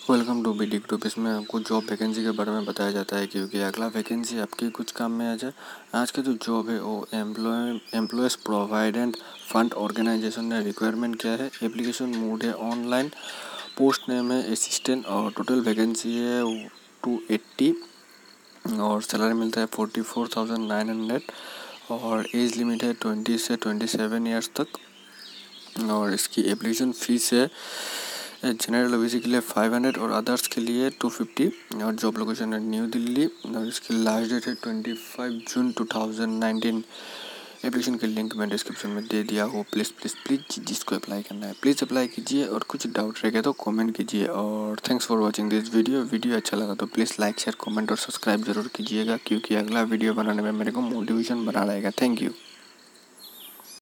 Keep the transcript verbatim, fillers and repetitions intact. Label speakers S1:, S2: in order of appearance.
S1: Welcome to B D group. इसमें आपको job vacancy के बारे में बताया जाता है क्योंकि अगला वैकेंसी आपके कुछ काम में आ जाए। आज की जो जॉब है वो employ employees provident fund organisation ने रिक्वायरमेंट किया है। एप्लीकेशन मोड है ऑनलाइन, पोस्ट नेम है असिस्टेंट और टोटल वैकेंसी है टू एट्टी और सैलरी मिलता है forty four thousand nine hundred और एज लिमिट है ट्वेंटी से ट्वेंटी सेवन ईयर्स तक। और इसकी एप्लीकेशन फ़ीस है जनरल ओबीसी के लिए फाइव हंड्रेड और अदर्स के लिए टू फिफ्टी और जॉब लोकेशन है न्यू दिल्ली और इसकी लास्ट डेट है twenty five June two thousand nineteen. Application के लिंक मैं डिस्क्रिप्शन में दे दिया हूँ। प्लीज़ प्लीज़ प्लीज़ जिसको अप्लाई करना है प्लीज़ अप्लाई कीजिए और कुछ डाउट रहेगा तो कमेंट कीजिए। और thanks for watching this video. Video अच्छा लगा तो प्लीज़ लाइक शेयर कमेंट और सब्सक्राइब जरूर कीजिएगा क्योंकि अगला वीडियो बनाने में मेरे को मोटिवेशन बना रहेगा। Thank you.